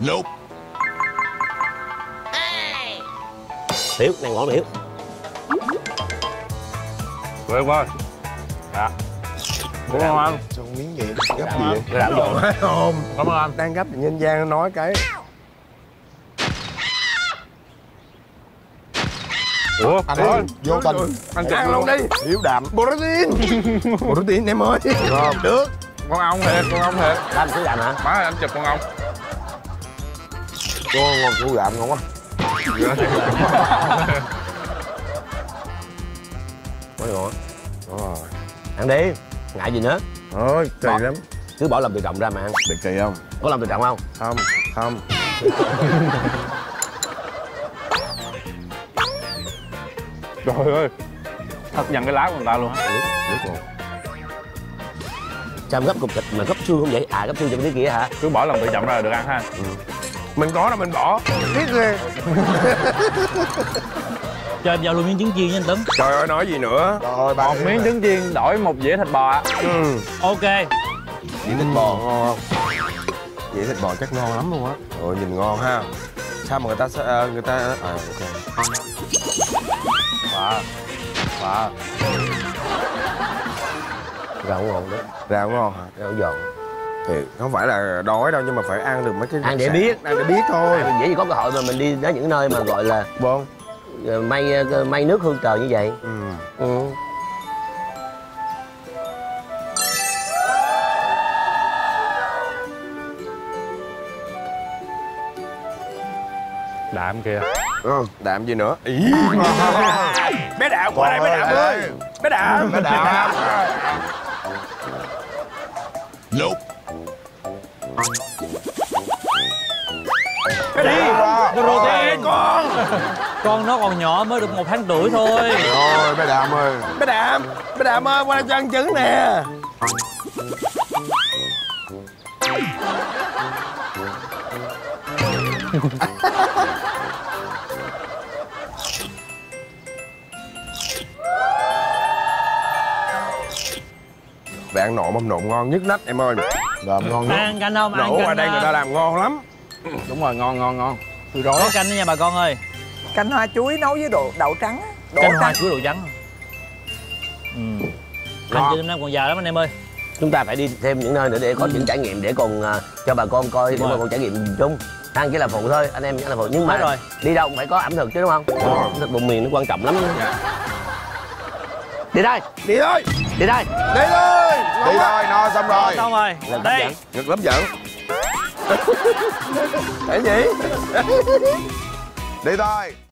Nope. Hiếu, này ngon Hiếu. Được rồi. Dạ. Đúng không anh? Sao miếng vậy? Gấp gì vậy? Cái đảo dồn. Không. Cảm ơn anh. Đang gấp thì nhân gian nói cái. Ủa, Anh ơi, vô tình. Anh Ăn luôn đi. Hiếu đạm. Protein. Protein em ơi. Ngon. Được. Con ong thiệt, con ong thiệt. Anh cứ làm hả? Má ơi, anh chụp con ong. Cho ngon củ đạm ngon quá. Quá ngon. Rồi. Ăn đi. Ngại gì nữa. Thôi, kỳ lắm. Cứ bỏ lòng tự trọng ra mà ăn. Bị kỳ không? Có lòng tự trọng không? Không, không. Trời ơi. Thật nhận cái lá của người ta luôn á. Biết rồi. Sao em gấp cục thịt mà gấp xương không vậy? À, gấp xương cho cái kia hả? Cứ bỏ lòng tự trọng ra là được ăn ha. Mình có là mình bỏ. Biết ghê. Cho em giao luôn miếng trứng chiên nha anh Tuấn. Trời ơi, nói gì nữa. Rồi, Một miếng trứng chiên đổi một dĩa thịt bò ạ. Ok. Dĩa thịt bò ngon không? Dĩa thịt bò chắc ngon lắm luôn á. Rồi nhìn ngon ha. Sao mà người ta ok. Wow. Wow. Rau ngon đó. Rau ngon hả? Rau giòn. Thì không phải là đói đâu nhưng mà phải ăn được mấy cái Ăn để biết. ăn để biết thôi. Mình dễ gì có cơ hội mà mình đi đến những nơi mà gọi là Vâng. may nước hương trời như vậy. Ừ. Đạm kìa. Đạm gì nữa? Ý. Bé Đạm qua đây, bé Đạm ơi. Bé Đạm. Bé Đạm. Nope. Protein. Con nó còn nhỏ mới được 1 tháng tuổi thôi. Rồi bé Đạm ơi. Bé Đạm ơi, qua đây cho ăn trứng nè. Bạn nộm mâm nộm ngon nhất nách em ơi. Làm ngon nhất. Ăn canh không? Ăn Nổ canh. ở đây người ta làm ngon lắm. Đúng rồi, ngon ngon ngon. Tôi đói. Có canh đó nha bà con ơi. Canh hoa chuối nấu với đậu trắng á. Canh hoa chuối đậu trắng. Canh trên năm còn già lắm anh em ơi. Chúng ta phải đi thêm những nơi nữa để có những trải nghiệm để còn cho bà con coi, để bà con trải nghiệm chung. Ăn chỉ là phụ thôi, anh em chỉ là phụ, nhưng mà rồi. đi đâu cũng phải có ẩm thực chứ đúng không? Ẩm thực vùng miền nó quan trọng lắm. Đi đây, Đi thôi. đi đây. Đi thôi. Đi thôi, no xong rồi. Xong rồi. Đây. Ngực lắm giận. Cái gì? Đi thôi.